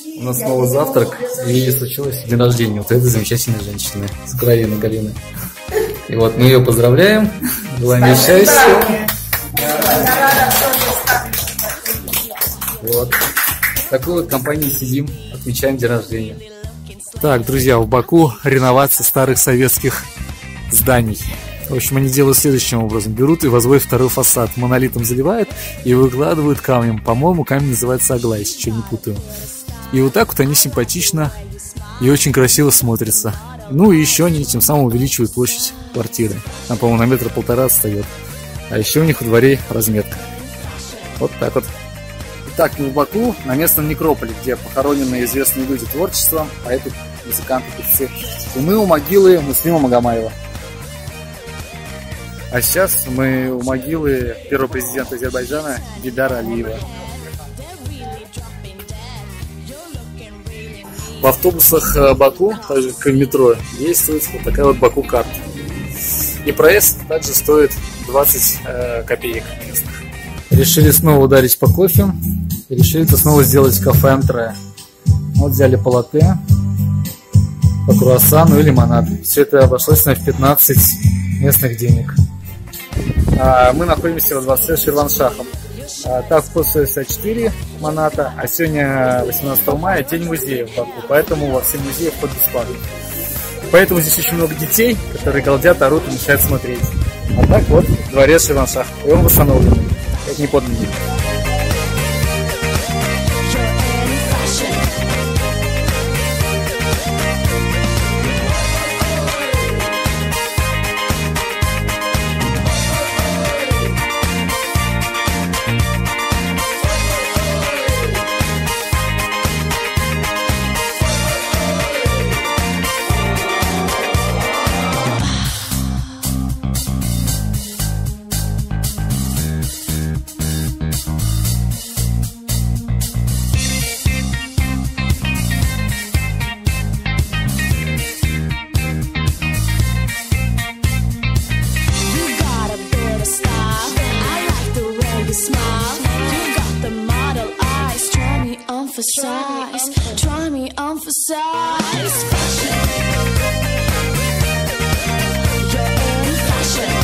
У нас снова завтрак, и случилось день рождения вот этой замечательной женщины, с Галины. И вот мы ее поздравляем, желаем ей счастья. Вот. В такой вот компании сидим, отмечаем день рождения. Так, друзья, в Баку реновация старых советских зданий. В общем, они делают следующим образом. Берут и возводят второй фасад. Монолитом заливают и выкладывают камнем. По-моему, камень называется Аглай, если что, не путаю. И вот так вот они симпатично и очень красиво смотрятся. Ну и еще они тем самым увеличивают площадь квартиры. Она, по-моему, на 1,5 метра отстает. А еще у них во дворе разметка. Вот так вот. Итак, мы в Баку, на местном некрополе, где похоронены известные люди творчества, поэты, музыканты, певцы. И мы у могилы Муслима Магомаева. А сейчас мы у могилы первого президента Азербайджана Гейдара Алиева. В автобусах Баку, также как в метро, действует вот такая вот Баку-карта. И проезд также стоит 20 копеек местных. Решили снова ударить по кофе. И решили снова сделать кафе антре. Вот взяли по латте, по круассану и лимонад. Все это обошлось нам в 15 местных денег. Мы находимся во дворце Ширваншаха. Так, вход стоит 64 маната, а сегодня 18 мая день музея в Баку, поэтому во все музеи вход бесплатный. Поэтому здесь очень много детей, которые галдят, орут и мешают смотреть. А так вот дворец Ширваншаха. И он восстановлен, как не подлинный. Try me on for size. You're in fashion.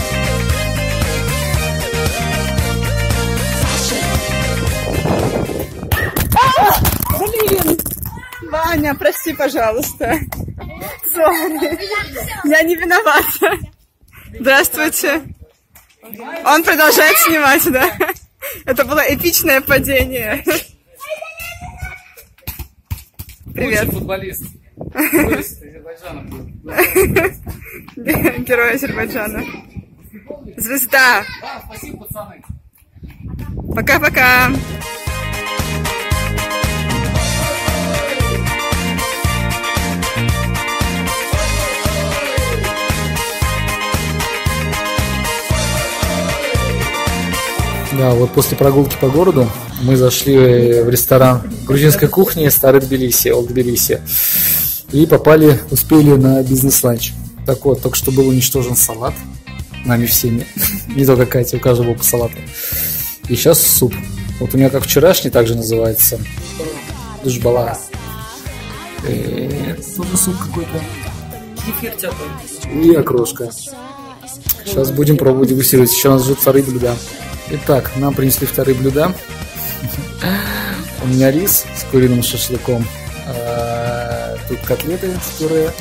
Блин! Ваня, прости, пожалуйста. Sorry. Я не виновата. Здравствуйте. Он продолжает снимать, да? Это было эпичное падение. Привет. Лучший футболист. Футболист Азербайджана был. Герой Азербайджана. Звезда. Да, спасибо, пацаны. Пока-пока. Да, вот после прогулки по городу мы зашли в ресторан грузинской кухни Старый Тбилиси, Олд Тбилиси, и успели на бизнес-ланч. Так вот, только что был уничтожен салат нами всеми, не только Катя, у каждого был по салату. И сейчас суп. Вот у меня как вчерашний также называется душбала. Тоже суп какой-то. И окрошка. Сейчас будем пробовать дегустировать. Еще нас ждут вторые блюда. Итак, нам принесли вторые блюда. У меня рис с куриным шашлыком. Тут котлеты с пюре.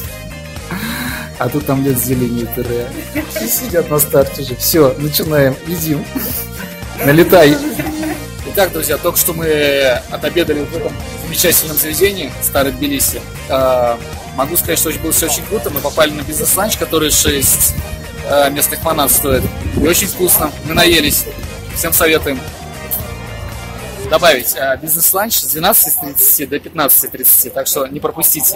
А тут омлет с зеленью и пюре. И сидят на старте же. Все, начинаем, едим. Налетай. Итак, друзья, только что мы отобедали в этом замечательном заведении Старый Тбилиси. Могу сказать, что было все очень круто. Мы попали на бизнес-ланч, который 6 местных манат стоит. И очень вкусно. Мы наелись. Всем советуем добавить бизнес-ланч с 12:30 до 15:30. Так что не пропустите.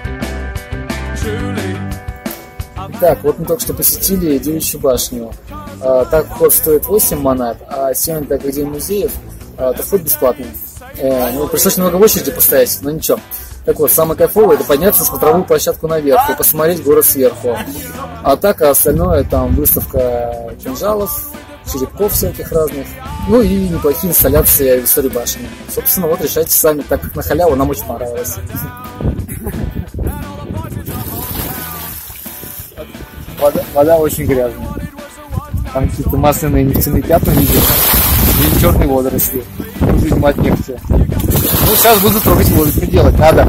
Так, вот мы только что посетили Девичью башню. Так вход стоит 8 монат, а сегодня, так как день музеев, то вход бесплатный. Ну, пришлось немного в очереди постоять, но ничего. Так вот, самое кайфовое — это подняться на смотровую площадку наверх и посмотреть город сверху. А так, а остальное, там выставка кинжалов, черепков всяких разных, ну и неплохие инсталляции в истории башни. Собственно, вот решайте сами, так как на халяву нам очень понравилось. Вода очень грязная. Там какие-то масляные нефтяные пятна видимо, и черные водоросли. Тут, видимо, от нефти. Ну, сейчас буду трогать воду, что делать надо.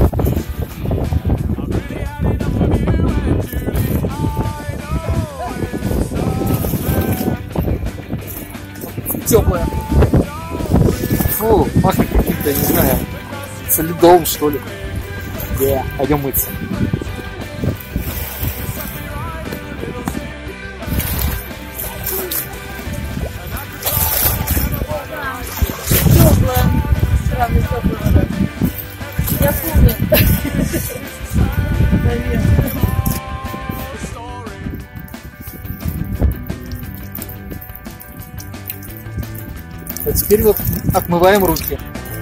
Теплая. Фу, пахнет каким-то, не знаю, солидовым, что ли. Пойдем мыться. Я помню. А теперь вот отмываем руки.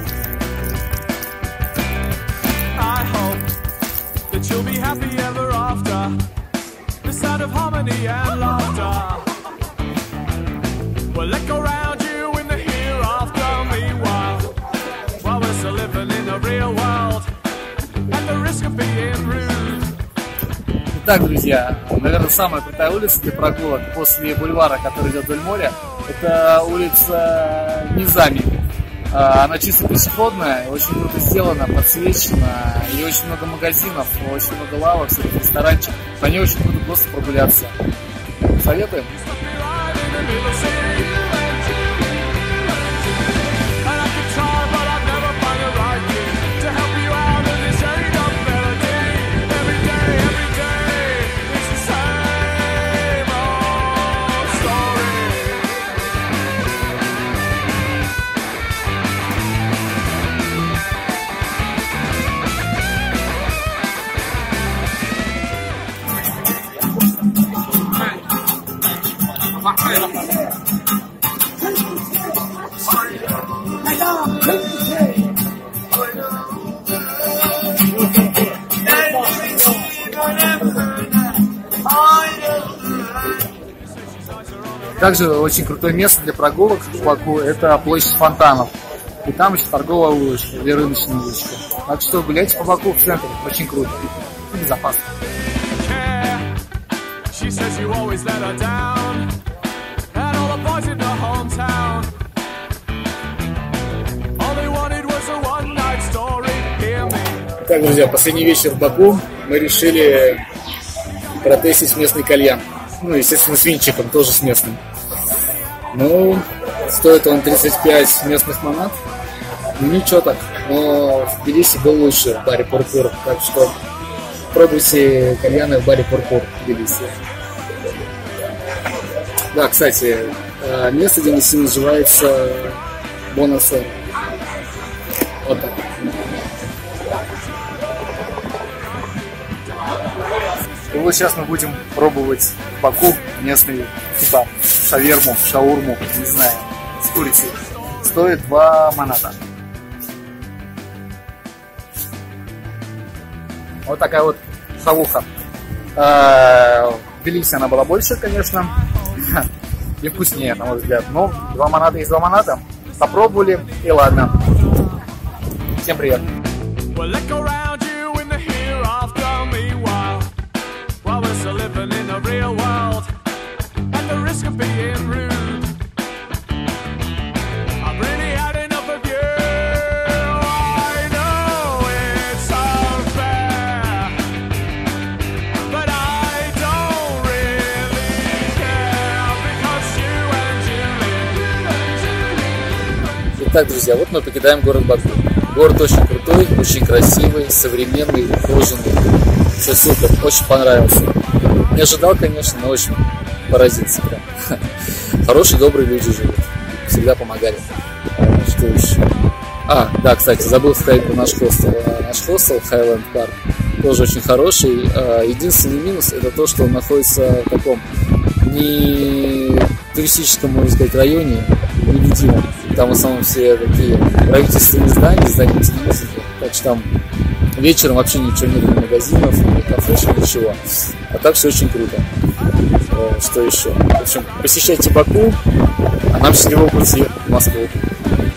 Итак, друзья, наверное, самая крутая улица для прогулок после бульвара, который идет вдоль моря, это улица Низами. Она чисто пешеходная, очень круто сделана, подсвечена, и очень много магазинов, очень много лавок, всяких ресторанчиков. По ней очень круто просто прогуляться. Советуем? Также очень крутое место для прогулок в Баку — это площадь фонтанов. И там еще торговая улочка или рыночная улочка. Так что гуляйте по Баку в центре, очень круто и безопасно. Так, друзья, последний вечер в Баку мы решили протестить местный кальян. Ну, естественно, с винчиком, тоже с местным. Ну, стоит он 35 местных монат. Ну, ничего так. Но в Тбилиси был лучше в баре Пурпур. Так что пробуйте кальяны в баре Пурпур в Тбилиси. Да, кстати, место, где Тбилиси, называется Бонасер. Вот так. И вот сейчас мы будем пробовать в Баку местный типа шаверму, шаурму, не знаю, с курицей. Стоит 2 маната. Вот такая вот шавуха. В Тбилиси она была больше, конечно, и вкуснее, на мой взгляд. Но 2 маната есть 2 маната. Попробовали, и ладно. Всем привет. Living in the real world at the risk of being rude. I've really had enough of you. I know it's unfair, but I don't really care because you and you live. Итак, друзья, вот мы покидаем город Баку. Город очень крутой, очень красивый, современный, ухоженный. Все супер, очень понравился. Не ожидал, конечно, но очень поразился прям. Хорошие, добрые люди живут. Всегда помогали. Что еще? Да, кстати, забыл сказать про наш хостел. Наш хостел Highland Park тоже очень хороший. Единственный минус — это то, что он находится в таком не туристическом, можно сказать, районе невидимом. Там в основном все такие правительственные здания, здания телевизора. Так что там вечером вообще ничего нет, ни магазинов, ни кафешек, ничего. А так все очень круто. Что еще? В общем, посещайте Баку, а нам счастливого пути в Москву.